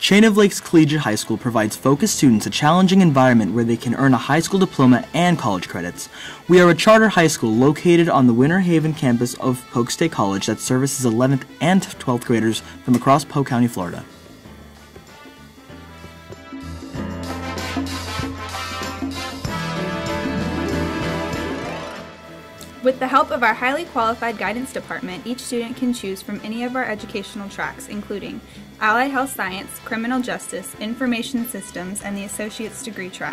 Chain of Lakes Collegiate High School provides focused students a challenging environment where they can earn a high school diploma and college credits. We are a charter high school located on the Winter Haven campus of Polk State College that services 11th and 12th graders from across Polk County, Florida. With the help of our highly qualified guidance department, each student can choose from any of our educational tracks, including Allied Health Science, Criminal Justice, Information Systems, and the Associate's Degree track.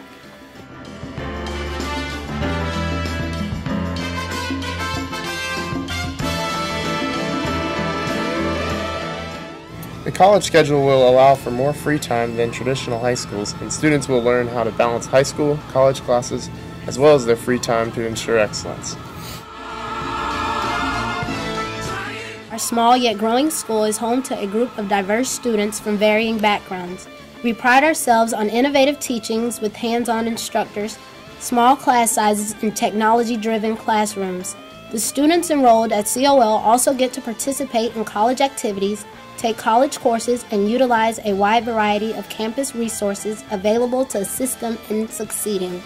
The college schedule will allow for more free time than traditional high schools, and students will learn how to balance high school, college classes, as well as their free time to ensure excellence. Our small yet growing school is home to a group of diverse students from varying backgrounds. We pride ourselves on innovative teachings with hands-on instructors, small class sizes, and technology-driven classrooms. The students enrolled at COL also get to participate in college activities, take college courses, and utilize a wide variety of campus resources available to assist them in succeeding.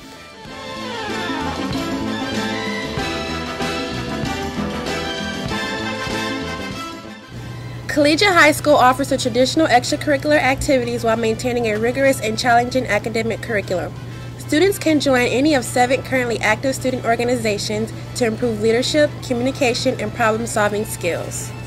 Collegiate High School offers the traditional extracurricular activities while maintaining a rigorous and challenging academic curriculum. Students can join any of 7 currently active student organizations to improve leadership, communication, and problem-solving skills.